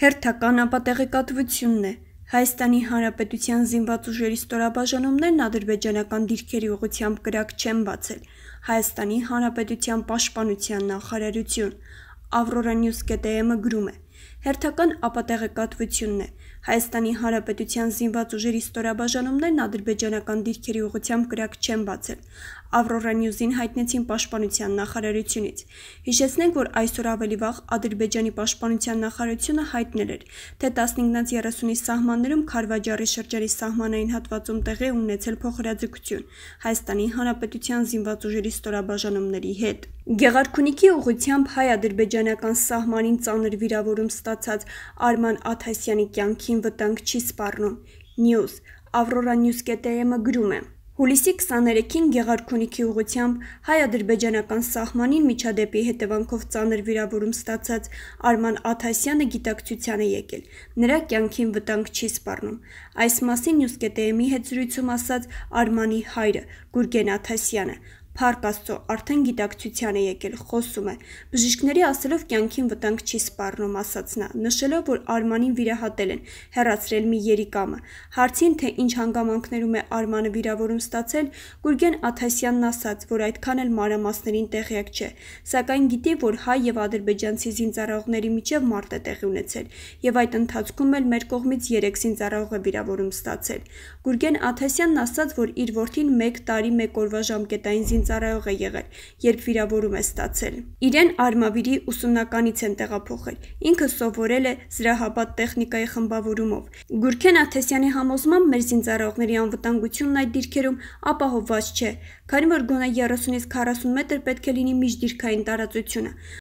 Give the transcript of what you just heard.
Հերթական ապատեղեկատվությունն է։ Հայաստանի Հանրապետության զինված ուժերի ստորաբաժանումներն ադրբեջանական դիրքերի ուղղությամբ կրակ չեն բացել։ Հայաստանի Հանրապետության պաշտպանության նախարարություն Avroranews.am-ը գրում է. Հերթական ապատեղեկատվությունն է։ Հայաստանի Հանրապետության զինված ուժերի ստորաբաժանումներն ադրբեջանական դիրքերի ուղղությամբ կրակ չեն բացել։ Avroranews-ին հայտնեցին պաշտպանության նախարարությունից։ Հիշեցնենք, որ այսօր ավելի վաղ Ադրբեջանի պաշտպանության նախարարությունը հայտնել էր, թե 15-30-ի սահմաններում Քարվաջարի շրջանի սահմանային հատվածում տեղի է ունեցել փոխհրաձգություն Հայաստանի Հանրապետության զինված ուժերի ստորաբաժանումների հետ։ Գեղարքունիքի ուղղությամբ հայ-ադրբեջանական սահմանին ծանր վիրավորում ստացած Արման Աթասյանի կյանքին վտանգ չի սպառնում։ News Avroranews.am-ը գրում է. Հուլիսի 23-ին Գեղարքունիքի ուղղությամբ հայ-ադրբեջանական սահմանին միջադեպի հետևանքով ծանր վիրավորում ստացած Արման Աթասյանը գիտակցության է եկել։ Նրա կյանքին վտանգ չի սպառնում։ Այս մասին News.am-ի հետ զրույցում ասաց Արմանի հայրը Գուրգեն Աթասյանը։ Փառք Աստծո, արդեն գիտակցության է եկել, խոսում է։ Բժիշկների ասելով կյանքին վտանգ չի սպառնում, ասաց նա, նշելով, որ Արմանին վիրահատել են, հեռացրել մի երիկամը։ Հարցին, թե ինչ հանգամանքներում է Արմանը վիրավորում ստացել, Գուրգեն Աթասյանն ասաց, որ այդքան էլ մանրամասներին տեղյակ չէ, սակայն գիտի, որ հայ եւ ադրբեջանցի զինծառայողների միջև մարտ է տեղի ունեցել, եւ այդ ընթացքում էլ մեր կողմից 3 զինծառայող է վիրավորում ստացել։ Գուրգեն Աթասյանն ասաց, որ իր որդին 1 տարի 1 օրվա ժամկետային զինծառայող է եղել, երբ վիրավորում է ստացել։ Իրեն Արմավիրի ուսումնականից են տեղափոխել։ Ինքը սովորել է զրահաբադ տեխնիկայի խմբավորումով։ Գուրգեն Աթասյանի համոզմամբ մեր զինծառայողների անվտանգությունն այդ դիրքերում ապահովված չէ, քանի որ գոնե 30-ից 40 մետր պետք է լինի միջդիրքային տարածությունը։